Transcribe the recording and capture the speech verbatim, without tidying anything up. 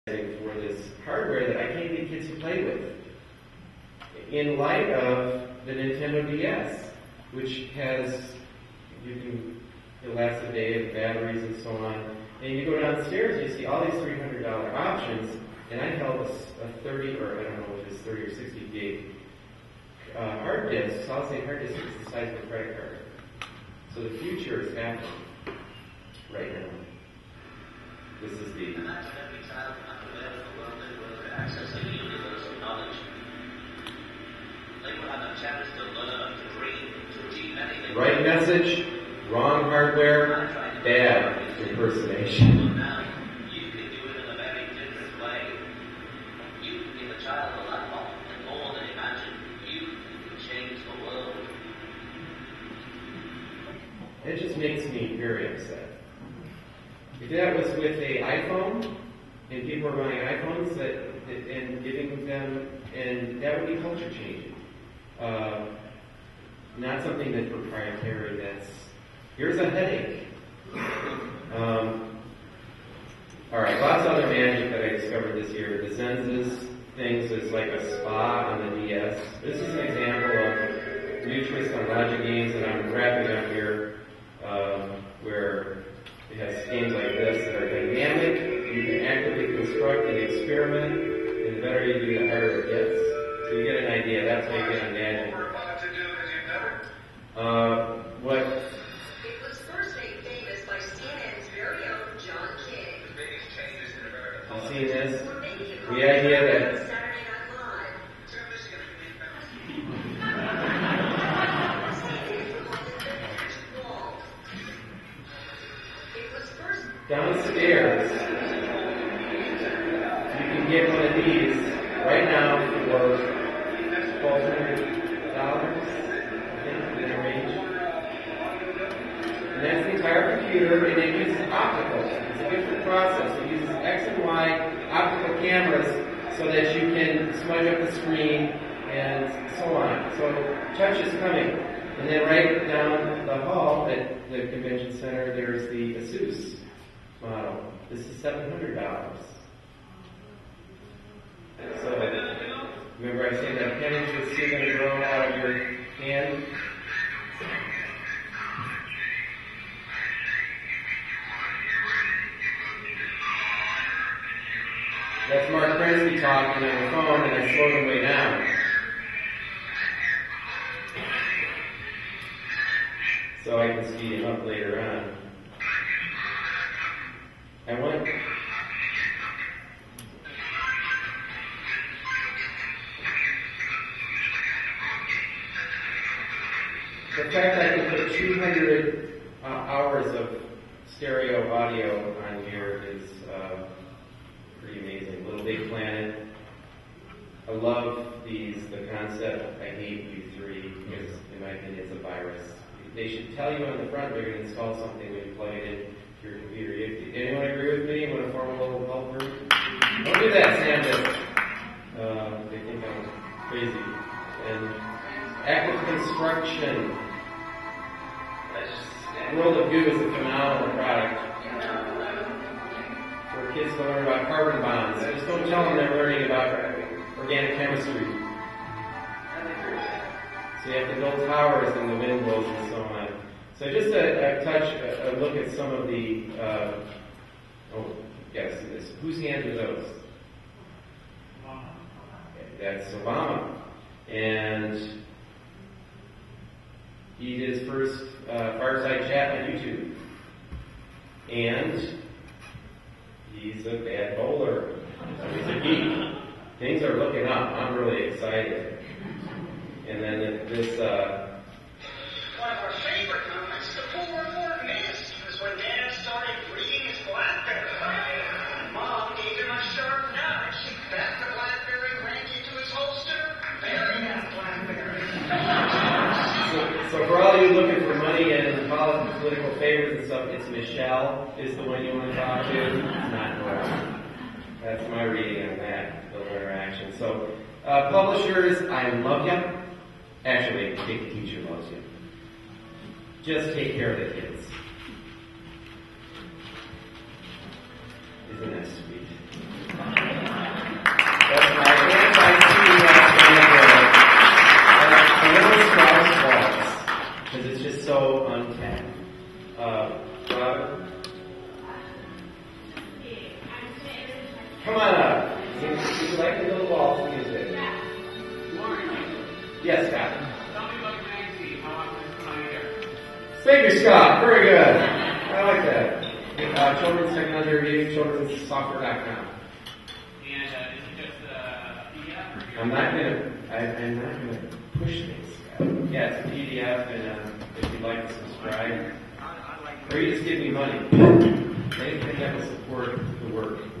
for this hardware that I can't get kids to play with. In light of the Nintendo D S, which has, you can, it lasts a day of batteries and so on. And you go downstairs, you see all these three hundred dollar options, and I held a, a thirty, or I don't know if it's thirty or sixty gig uh, hard disk, solid state hard disk is the size of a credit card. So the future is happening right now. This is the access to the universal knowledge. They will have a chance to learn, to dream, to achieve anything. Right message, wrong hardware, bad impersonation. Now, you can do it in a very different way. You can give a child a light bulb and more than imagine. You can change the world. It just makes me very upset. If that was with an iPhone, and people are buying iPhones that, and giving them, and that would be culture changing. Uh, not something that's proprietary. That's here's a headache. Um, all right, lots of other magic that I discovered this year. The Zenzus things is like a spa on the D S. This is an example of new twist on logic games that I'm wrapping up here, um, where it has games like this that are dynamic. You can actively construct and experiment, and the better you do, the harder it gets. So you get an idea. That's how you get on magic. Uh, what? It was first made famous by C N N's very own John King. You see this? The idea that Saturday Night Live. It was first downstairs, you can get one of these right now for twelve hundred dollars, I think, in a range. And that's the entire computer, and it uses optical. It's a different process. It uses X and Y optical cameras so that you can smudge up the screen and so on. So touch is coming. And then right down the hall at the convention center, there's the Asus model. This is seven hundred dollars. So, remember I said that pen is still going to grow out of your hand? That's Mark Prensky talking on the phone, and I slowed him way down. So I can speed him up later on. I want the fact I can put two hundred uh, hours of stereo audio on here is uh, pretty amazing. Little Big Planet. I love these, the concept. I hate U three because, in my opinion, it's a virus. They should tell you on the front they're going to install something when you plug it in to your computer. You, anyone agree with me? Want to form a little help group? Don't do that, Sam does. Uh, they think I'm crazy. And active construction. World of Goo is a phenomenal product for kids to learn about carbon bonds. Just don't tell them they're learning about organic chemistry. So you have to build towers in the wind blows and so on. So just a, a touch, a, a look at some of the, uh, oh, you gotta see this. Whose hands are those? That's Obama. And he did his first uh, fireside chat on YouTube. And he's a bad bowler. So he's a geek. Things are looking up. I'm really excited. And then this, uh... One of our favorite moments, the pool report missed, was when Dad started reading his BlackBerry. Mom gave him a sharp nudge. Back the BlackBerry ran into his holster. Bury that BlackBerry. so, so for all you looking for money and political favors and stuff, it's Michelle is the one you want to talk to. It's not Nora. That's my reading on that little interaction. So, uh, publishers, I love you. Actually, I think the teacher loves you. Just take care of the kids. Isn't that sweet? Thank you, Scott. Very good. I like that. Uh, children's technology review, children's software dot com. And uh, is it just uh, P D F? I'm not gonna. I, I'm not gonna push things. Scott. Yeah, it's a P D F, and uh, if you'd like to subscribe, or you just give me money, anything that will support the work.